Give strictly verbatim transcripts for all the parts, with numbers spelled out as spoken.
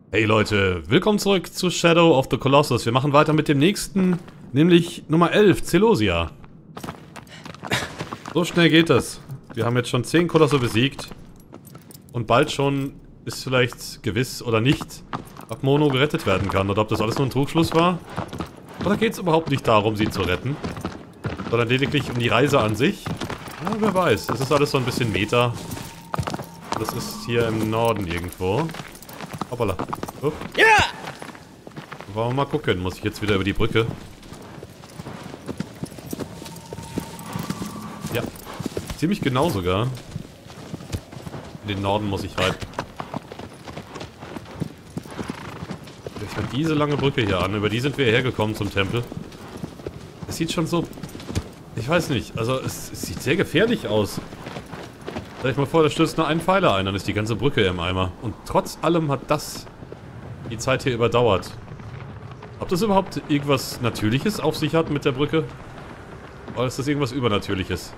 Hey Leute, willkommen zurück zu Shadow of the Colossus. Wir machen weiter mit dem nächsten, nämlich Nummer elf, Zelosia. So schnell geht das. Wir haben jetzt schon zehn Kolosse besiegt. Und bald schon ist vielleicht gewiss oder nicht, ob Mono gerettet werden kann. Oder ob das alles nur ein Trugschluss war. Oder geht es überhaupt nicht darum, sie zu retten. Sondern lediglich um die Reise an sich. Ja, wer weiß. Das ist alles so ein bisschen Meta. Das ist hier im Norden irgendwo. Hoppala. Oh. Ja! Wollen wir mal gucken. Muss ich jetzt wieder über die Brücke? Ja. Ziemlich genau sogar. In den Norden muss ich rein. Ich habe diese lange Brücke hier an. Über die sind wir hergekommen zum Tempel. Es sieht schon so... Ich weiß nicht. Also es, es sieht sehr gefährlich aus. Stell ich mal vor, da stößt nur ein Pfeiler ein, dann ist die ganze Brücke im Eimer. Und trotz allem hat das die Zeit hier überdauert. Ob das überhaupt irgendwas Natürliches auf sich hat mit der Brücke? Oder ist das irgendwas Übernatürliches?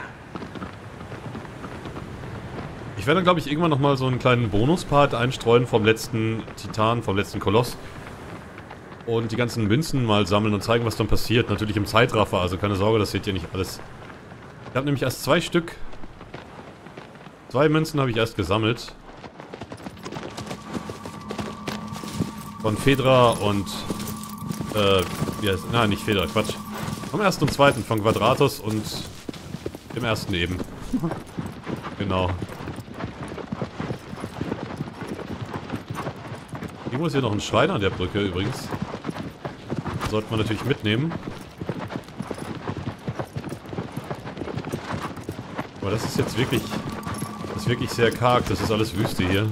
Ich werde dann, glaube ich, irgendwann nochmal so einen kleinen Bonuspart einstreuen vom letzten Titan, vom letzten Koloss. Und die ganzen Münzen mal sammeln und zeigen, was dann passiert. Natürlich im Zeitraffer, also keine Sorge, das seht ihr nicht alles. Ich habe nämlich erst zwei Stück... Zwei Münzen habe ich erst gesammelt. Von Fedra und... Äh, wie heißt... Nein, nicht Fedra, Quatsch. Vom ersten und zweiten, von Quadratus und... dem ersten eben. Genau. Irgendwo ist hier noch ein Schrein an der Brücke übrigens. Den sollte man natürlich mitnehmen. Aber das ist jetzt wirklich... Das ist wirklich sehr karg, das ist alles Wüste hier.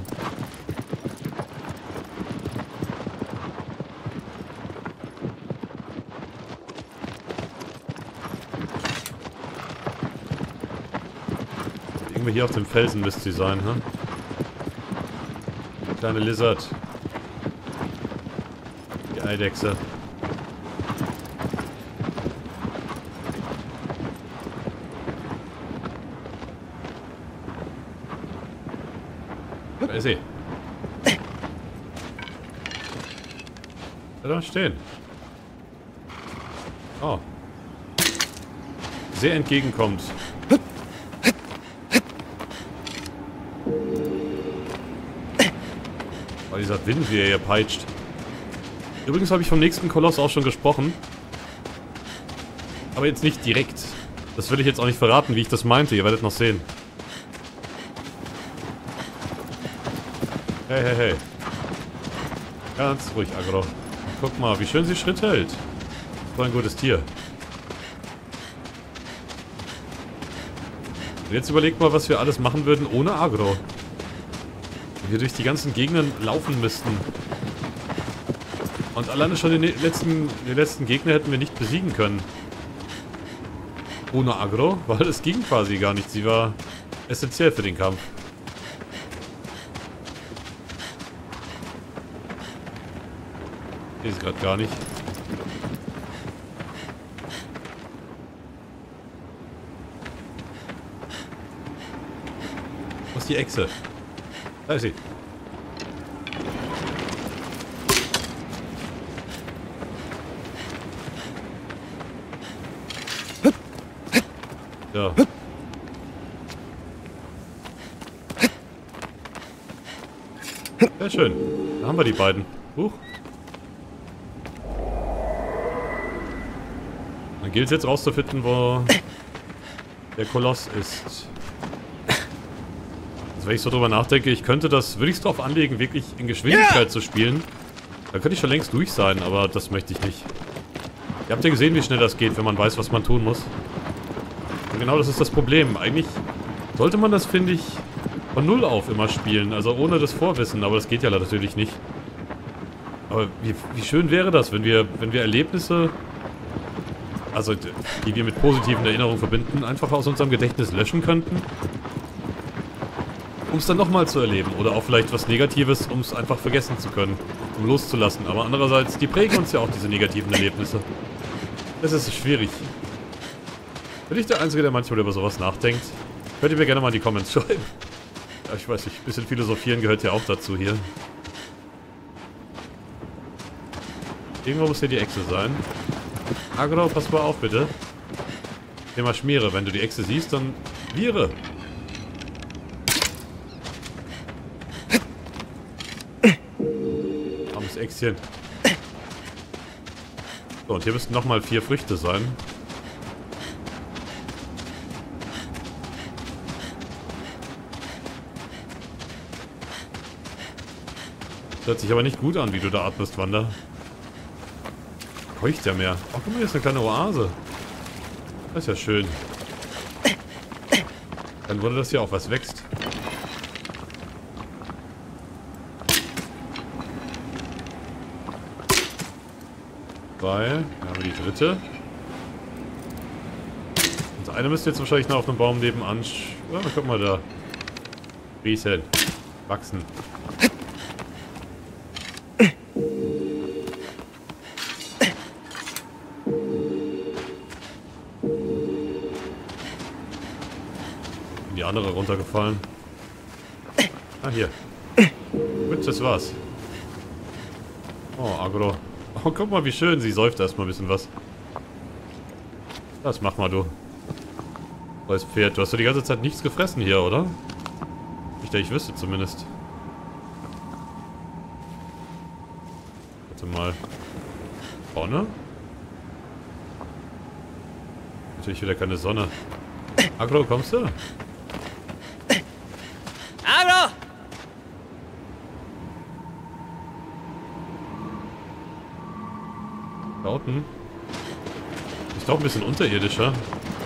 Irgendwie hier auf dem Felsen müsste sie sein, ne? Kleine Lizard. Die Eidechse. Da ist sie. Da stehen. Oh. Sehr entgegenkommt. Oh, dieser Wind, wie er hier peitscht. Übrigens habe ich vom nächsten Koloss auch schon gesprochen. Aber jetzt nicht direkt. Das will ich jetzt auch nicht verraten, wie ich das meinte. Ihr werdet noch sehen. Hey, hey, hey. Ganz ruhig, Agro. Guck mal, wie schön sie Schritt hält. So ein gutes Tier. Und jetzt überlegt mal, was wir alles machen würden ohne Agro. Wenn wir durch die ganzen Gegenden laufen müssten. Und alleine schon den letzten, den letzten Gegner hätten wir nicht besiegen können. Ohne Agro, weil es ging quasi gar nicht. Sie war essentiell für den Kampf. Ich sehe es gerade gar nicht. Wo ist die Echse? Da ist sie. Ja. Sehr schön. Da haben wir die beiden. Huch. Dann gilt es jetzt rauszufinden, wo der Koloss ist. Also wenn ich so drüber nachdenke, ich könnte das, würde ich es drauf anlegen, wirklich in Geschwindigkeit zu spielen. Da könnte ich schon längst durch sein, aber das möchte ich nicht. Ihr habt ja gesehen, wie schnell das geht, wenn man weiß, was man tun muss. Und genau das ist das Problem. Eigentlich sollte man das, finde ich, von Null auf immer spielen, also ohne das Vorwissen, aber das geht ja natürlich nicht. Aber wie, wie schön wäre das, wenn wir, wenn wir Erlebnisse, also die wir mit positiven Erinnerungen verbinden, einfach aus unserem Gedächtnis löschen könnten. Um es dann nochmal zu erleben. Oder auch vielleicht was Negatives, um es einfach vergessen zu können. Um loszulassen. Aber andererseits, die prägen uns ja auch, diese negativen Erlebnisse. Das ist schwierig. Bin ich der Einzige, der manchmal über sowas nachdenkt? Könnt ihr mir gerne mal in die Comments schreiben. Ja, ich weiß nicht, ein bisschen philosophieren gehört ja auch dazu hier. Irgendwo muss hier die Echse sein. Agro, pass mal auf, bitte. Thema Schmiere. Wenn du die Echse siehst, dann Viere. Armes Echschen. So, und hier müssten nochmal vier Früchte sein. Das hört sich aber nicht gut an, wie du da atmest, Wanda. Keucht ja mehr. Oh, guck mal, hier ist eine kleine Oase. Das ist ja schön. Dann wurde das hier auch was wächst. Zwei. Dann haben wir die dritte. Und das eine müsste jetzt wahrscheinlich noch auf einem Baum nebenan. Ja, guck mal da. Riesen. Wachsen. Die andere runtergefallen. Ah, hier. Gut, das war's. Oh, Agro. Oh, guck mal, wie schön. Sie säuft erstmal ein bisschen was. Das mach mal, du. Neues Pferd. Du hast doch die ganze Zeit nichts gefressen hier, oder? Nicht, dass ich wüsste zumindest. Warte mal. Vorne? Natürlich wieder keine Sonne. Agro, kommst du? Agro! Da unten. Ist doch ein bisschen unterirdischer.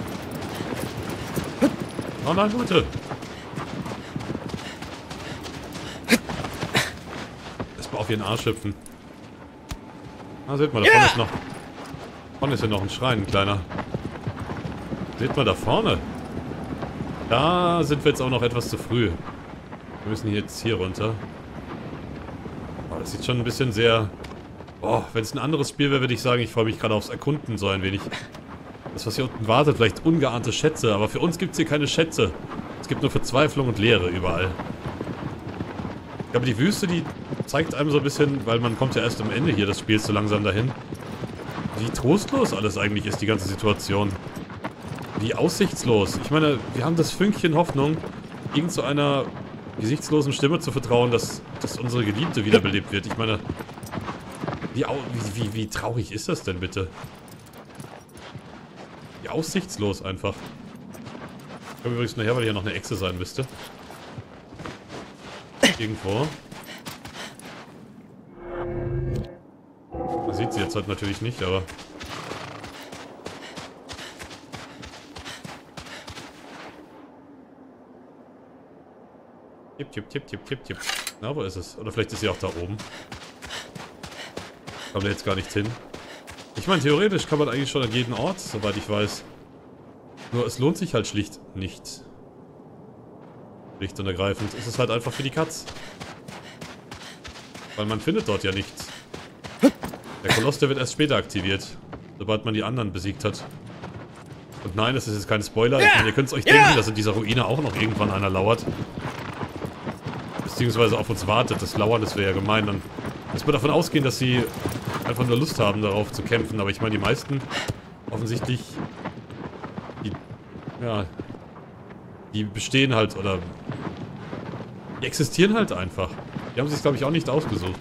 Oh nein, Leute. Erstmal auf ihren Arsch hüpfen. Ah, seht mal, da vorne ist noch... Vorne ist ja noch ein Schrein, ein kleiner. Seht mal da vorne. Da sind wir jetzt auch noch etwas zu früh. Wir müssen jetzt hier runter. Oh, das sieht schon ein bisschen sehr... Oh, wenn es ein anderes Spiel wäre, würde ich sagen, ich freue mich gerade aufs Erkunden so ein wenig. Das, was hier unten wartet, vielleicht ungeahnte Schätze. Aber für uns gibt es hier keine Schätze. Es gibt nur Verzweiflung und Leere überall. Ich glaube, die Wüste, die zeigt einem so ein bisschen, weil man kommt ja erst am Ende hier des Spiels so langsam dahin, wie trostlos alles eigentlich ist, die ganze Situation. Wie aussichtslos. Ich meine, wir haben das Fünkchen Hoffnung, irgend zu einer gesichtslosen Stimme zu vertrauen, dass, dass unsere Geliebte wiederbelebt wird. Ich meine, wie, wie, wie, wie traurig ist das denn bitte? Wie aussichtslos einfach. Ich komme übrigens nachher, weil hier noch eine Echse sein müsste. Irgendwo. Man sieht sie jetzt halt natürlich nicht, aber... Tipp, tipp, tipp, tipp, tipp, tipp. Na, wo ist es? Oder vielleicht ist sie auch da oben. Kommt da jetzt gar nicht hin. Ich meine, theoretisch kann man eigentlich schon an jeden Ort, soweit ich weiß. Nur es lohnt sich halt schlicht nicht. Schlicht und ergreifend ist es halt einfach für die Katz. Weil man findet dort ja nichts. Der Koloss, der wird erst später aktiviert. Sobald man die anderen besiegt hat. Und nein, das ist jetzt kein Spoiler. Ich meine, ihr könnt es euch denken, dass in dieser Ruine auch noch irgendwann einer lauert. Beziehungsweise auf uns wartet. Das Lauern, das wäre ja gemein. Dann muss man davon ausgehen, dass sie einfach nur Lust haben, darauf zu kämpfen. Aber ich meine, die meisten offensichtlich... Die, ja... Die bestehen halt, oder... Die existieren halt einfach. Die haben sich, glaube ich, auch nicht ausgesucht.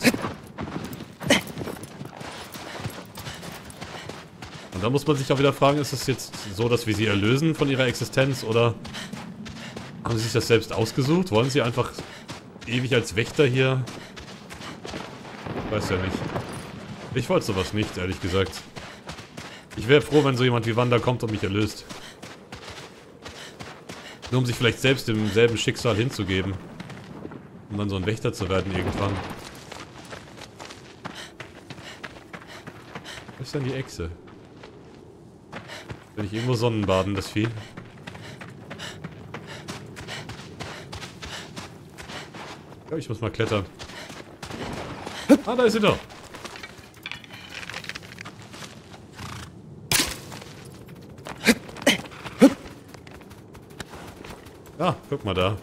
Und da muss man sich auch wieder fragen, ist es jetzt so, dass wir sie erlösen von ihrer Existenz, oder haben sie sich das selbst ausgesucht? Wollen sie einfach ewig als Wächter hier? Ich weiß ja nicht. Ich wollte sowas nicht, ehrlich gesagt. Ich wäre froh, wenn so jemand wie Wanda kommt und mich erlöst. Nur um sich vielleicht selbst dem selben Schicksal hinzugeben. Um dann so ein Wächter zu werden irgendwann. Was ist denn die Echse? Will ich irgendwo Sonnenbaden, das Vieh? Ja, ich muss mal klettern. Ah, da ist sie doch. Ah, guck mal da.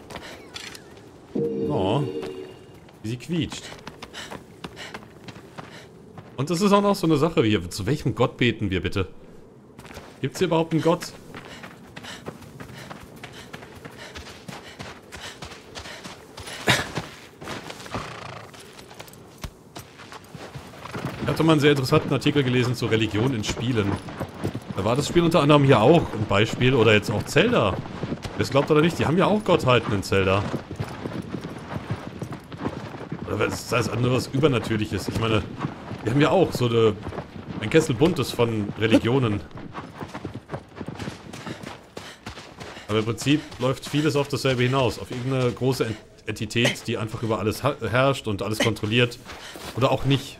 Oh, wie sie quietscht. Und das ist auch noch so eine Sache hier. Zu welchem Gott beten wir bitte? Gibt es hier überhaupt einen Gott? Ich hatte mal einen sehr interessanten Artikel gelesen zur Religion in Spielen. Da war das Spiel unter anderem hier auch ein Beispiel. Oder jetzt auch Zelda. Wer es glaubt oder nicht, die haben ja auch Gottheiten in Zelda. Oder das heißt anderes Übernatürliches. Ich meine, die haben ja auch so eine, ein Kessel Buntes von Religionen. Aber im Prinzip läuft vieles auf dasselbe hinaus. Auf irgendeine große Entität, die einfach über alles herrscht und alles kontrolliert. Oder auch nicht.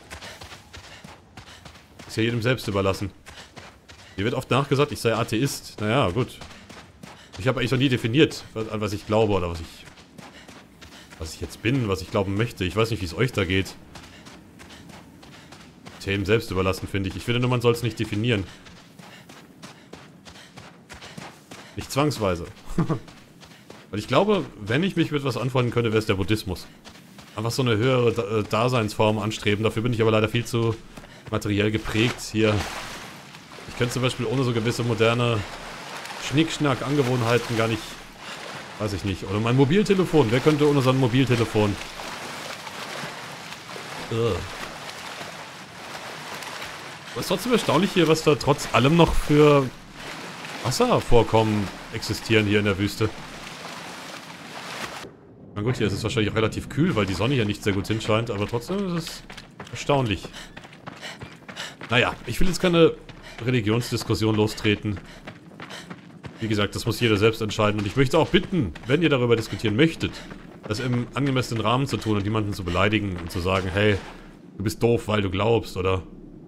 Ist ja jedem selbst überlassen. Mir wird oft nachgesagt, ich sei Atheist. Naja, gut. Ich habe eigentlich noch nie definiert, an was ich glaube oder was ich... Was ich jetzt bin, was ich glauben möchte. Ich weiß nicht, wie es euch da geht. Ist ja jedem selbst überlassen, finde ich. Ich finde nur, man soll es nicht definieren. Nicht zwangsweise. Weil ich glaube, wenn ich mich mit was anfreunden könnte, wäre es der Buddhismus. Einfach so eine höhere Daseinsform anstreben. Dafür bin ich aber leider viel zu materiell geprägt hier. Ich könnte zum Beispiel ohne so gewisse moderne Schnickschnack-Angewohnheiten gar nicht... Weiß ich nicht. Oder mein Mobiltelefon. Wer könnte ohne so ein Mobiltelefon? Ugh. Aber es ist trotzdem erstaunlich hier, was da trotz allem noch für Wasservorkommen existieren hier in der Wüste. Na gut, hier ist es wahrscheinlich auch relativ kühl, weil die Sonne hier nicht sehr gut hinscheint, aber trotzdem ist es erstaunlich. Naja, ich will jetzt keine Religionsdiskussion lostreten. Wie gesagt, das muss jeder selbst entscheiden und ich möchte auch bitten, wenn ihr darüber diskutieren möchtet, das im angemessenen Rahmen zu tun und niemanden zu beleidigen und zu sagen, hey, du bist doof, weil du glaubst, oder...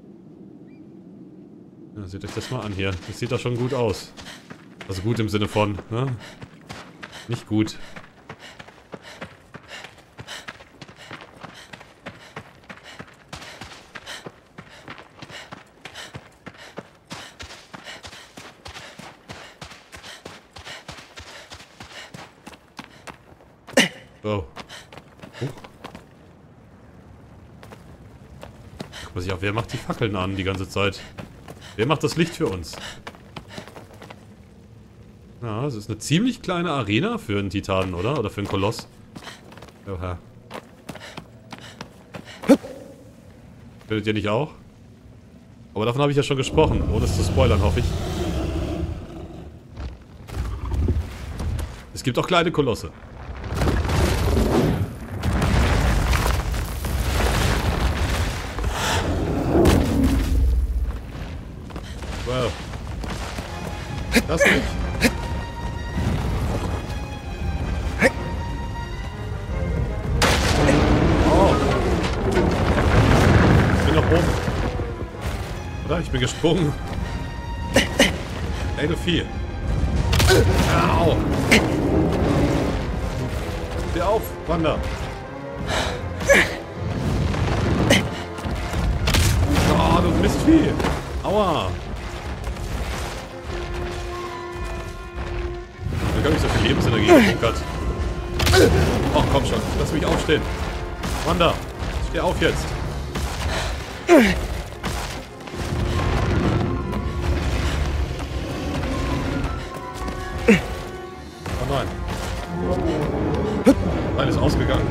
Ja, seht euch das mal an hier. Das sieht doch schon gut aus. Also gut im Sinne von, ne? Nicht gut. Oh. Huch. Guck mal sich auch, wer macht die Fackeln an die ganze Zeit? Wer macht das Licht für uns? Ja, es ist eine ziemlich kleine Arena für einen Titanen, oder? Oder für einen Koloss. Oha. Findet ihr nicht auch? Aber davon habe ich ja schon gesprochen, ohne es zu spoilern, hoffe ich. Es gibt auch kleine Kolosse. Wow. Das nicht. Oh. Ich bin noch oben. Oder? Ich bin gesprungen. Ey, du Vieh. Au. Steh auf, Wanda. Oh, du Mistvieh. Aua. Ich habe gar nicht so viel Lebensenergie gebunkert. Oh, komm schon. Lass mich aufstehen. Wanda, steh auf jetzt. Oh nein. Nein, ist ausgegangen.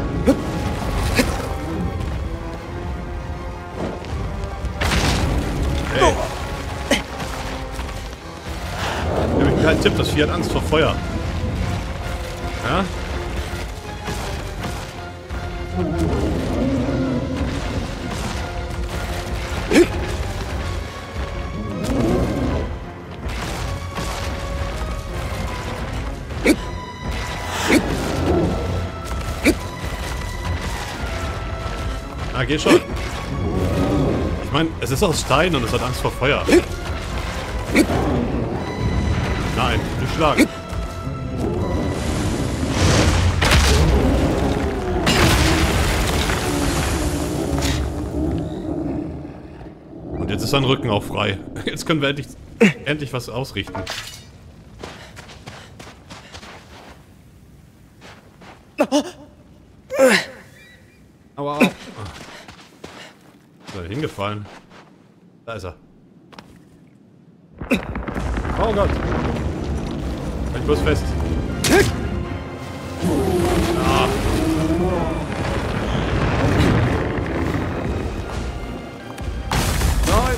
Hey. Ich habe keinen Tipp, das Vieh hat Angst vor Feuer. Ja? Ah, geht schon. Ich meine, es ist aus Stein und es hat Angst vor Feuer. Nein, nicht schlagen. Und jetzt ist sein Rücken auch frei. Jetzt können wir endlich, endlich was ausrichten. Aua. Ist er hingefallen? Da ist er. Oh Gott. Halt bloß fest. Ah. Nein.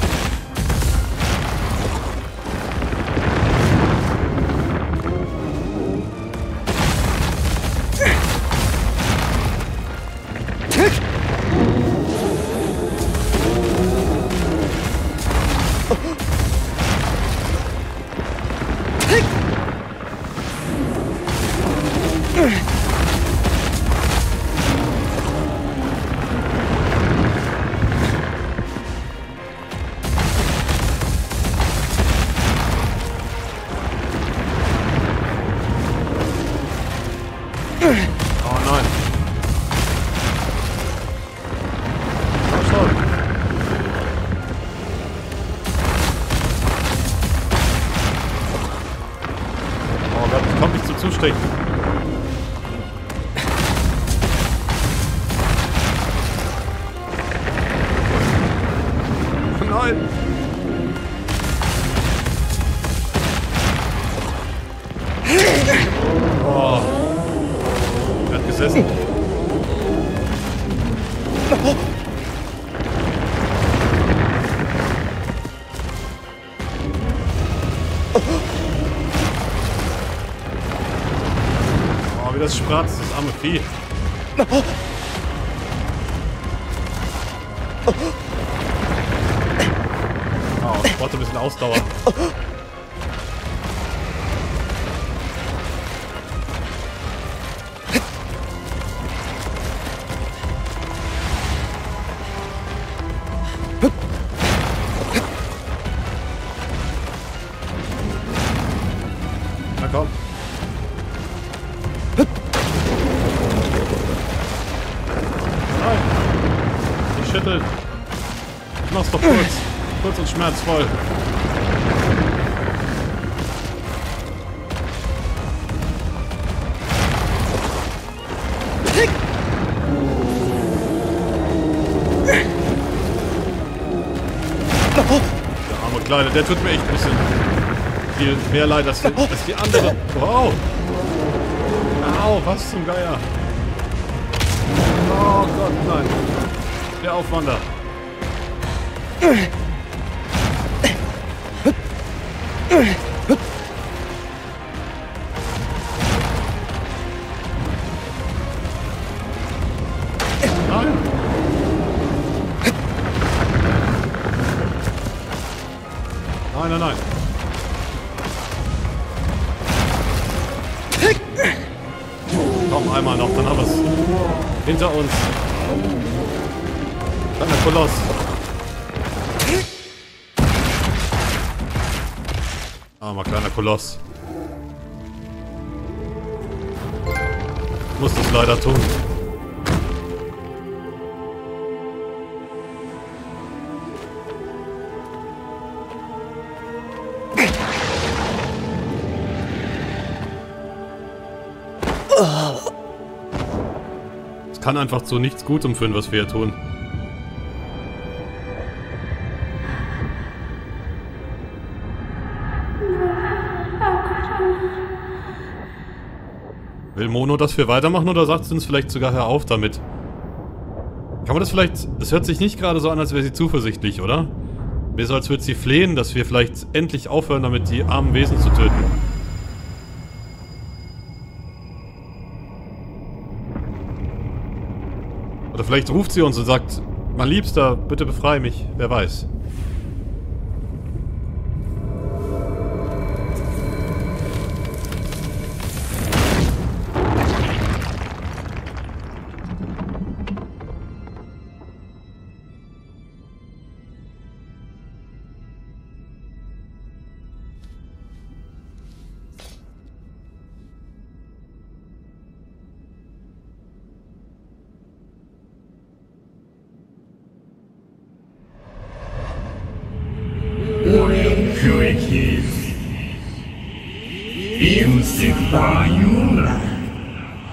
Oh nein. Oh, schon. Oh Gott, ich komme nicht zum Zustechen. Nein. Oh. Er hat gesessen. Oh, wie das spratzt, das arme Vieh. Oh, ich brauchte ein bisschen Ausdauer. Na komm. Nein. Ich schüttel. Ich mach's doch kurz. Kurz und schmerzvoll. Der arme Kleine, der tut mir echt ein bisschen viel mehr leid als die, als die andere. Wow! Au, was zum Geier! Oh Gott, nein! Der Aufwander! Nein! Nein, nein, nein! Komm, einmal noch, dann haben wir es. Hinter uns. Dann der Koloss. Armer kleiner Koloss. Ich muss das leider tun. Es kann einfach zu nichts Gutem führen, was wir hier tun. Will Mono, dass wir weitermachen, oder sagt sie uns vielleicht sogar, hör auf damit? Kann man das vielleicht... Es hört sich nicht gerade so an, als wäre sie zuversichtlich, oder? Mir so, als würde sie flehen, dass wir vielleicht endlich aufhören, damit die armen Wesen zu töten. Oder vielleicht ruft sie uns und sagt, mein Liebster, bitte befreie mich, wer weiß.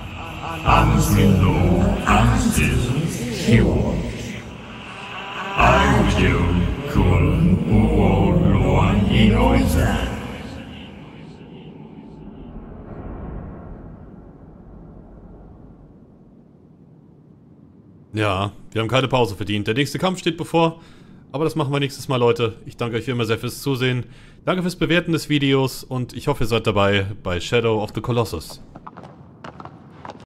I Ja, wir haben keine Pause verdient. Der nächste Kampf steht bevor, aber das machen wir nächstes Mal, Leute. Ich danke euch wie immer sehr fürs Zusehen. Danke fürs Bewerten des Videos und ich hoffe, ihr seid dabei bei Shadow of the Colossus.